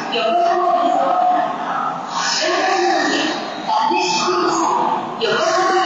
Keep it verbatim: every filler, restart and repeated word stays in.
横浜です。瞬間のに、ダメしてください。横浜